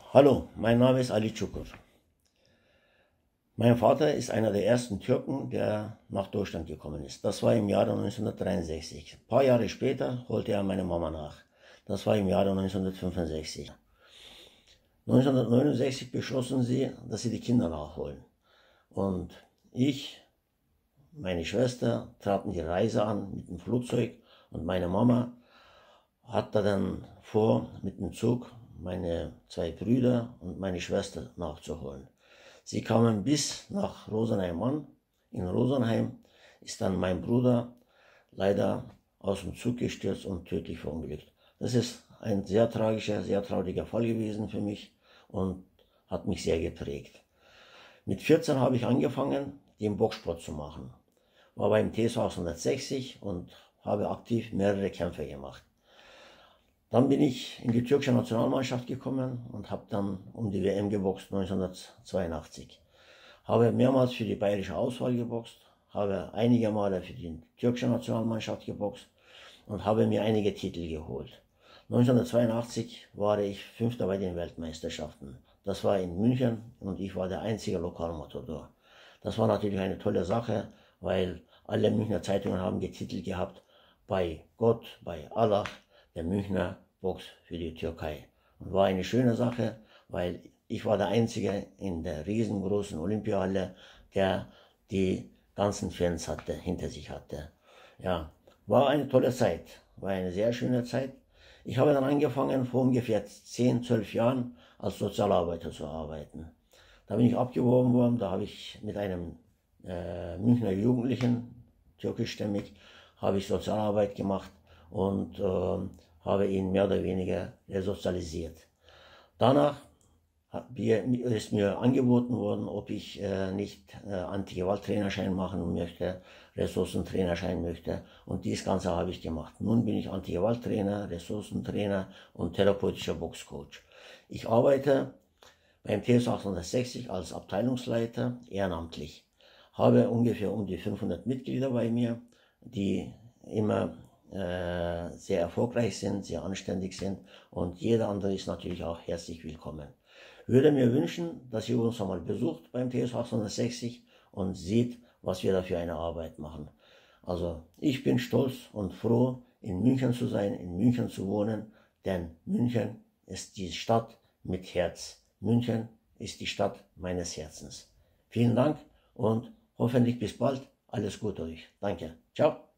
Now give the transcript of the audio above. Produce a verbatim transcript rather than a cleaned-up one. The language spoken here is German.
Hallo, mein Name ist Ali Çukur. Mein Vater ist einer der ersten Türken, der nach Deutschland gekommen ist. Das war im Jahre neunzehnhundertdreiundsechzig. Ein paar Jahre später holte er meine Mama nach. Das war im Jahre neunzehnhundertfünfundsechzig. neunzehnhundertneunundsechzig beschlossen sie, dass sie die Kinder nachholen. Und ich, meine Schwester, traten die Reise an mit dem Flugzeug und meine Mama hatte dann vor, mit dem Zug meine zwei Brüder und meine Schwester nachzuholen. Sie kamen bis nach Rosenheim an. In Rosenheim ist dann mein Bruder leider aus dem Zug gestürzt und tödlich verunglückt. Das ist ein sehr tragischer, sehr trauriger Fall gewesen für mich und hat mich sehr geprägt. Mit vierzehn habe ich angefangen, den Boxsport zu machen. War beim T S V achthundertsechzig und habe aktiv mehrere Kämpfe gemacht. Dann bin ich in die türkische Nationalmannschaft gekommen und habe dann um die W M geboxt neunzehnhundertzweiundachtzig. Habe mehrmals für die bayerische Auswahl geboxt, habe einige Male für die türkische Nationalmannschaft geboxt und habe mir einige Titel geholt. neunzehnhundertzweiundachtzig war ich Fünfter bei den Weltmeisterschaften. Das war in München und ich war der einzige Lokalmatador. Das war natürlich eine tolle Sache, weil alle Münchner Zeitungen haben getitelt gehabt, bei Gott, bei Allah, der Münchner Box für die Türkei. Und war eine schöne Sache, weil ich war der Einzige in der riesengroßen Olympiahalle, der die ganzen Fans hatte, hinter sich hatte. Ja, war eine tolle Zeit, war eine sehr schöne Zeit. Ich habe dann angefangen, vor ungefähr zehn, zwölf Jahren als Sozialarbeiter zu arbeiten. Da bin ich abgeworben worden, da habe ich mit einem äh, Münchner Jugendlichen, türkischstämmig, habe ich Sozialarbeit gemacht und äh, habe ihn mehr oder weniger resozialisiert. Danach ist mir angeboten worden, ob ich äh, nicht äh, Antigewalttrainerschein machen möchte, Ressourcentrainerschein möchte, und dies Ganze habe ich gemacht. Nun bin ich Antigewalttrainer, Ressourcentrainer und therapeutischer Boxcoach. Ich arbeite beim T S achthundertsechzig als Abteilungsleiter ehrenamtlich, habe ungefähr um die fünfhundert Mitglieder bei mir, die immer äh, sehr erfolgreich sind, sehr anständig sind, und jeder andere ist natürlich auch herzlich willkommen. Würde mir wünschen, dass ihr uns einmal besucht beim T S achthundertsechzig und seht, was wir da für eine Arbeit machen. Also ich bin stolz und froh, in München zu sein, in München zu wohnen, denn München ist die Stadt mit Herz. München ist die Stadt meines Herzens. Vielen Dank und hoffentlich bis bald. Alles Gute euch. Danke. Ciao.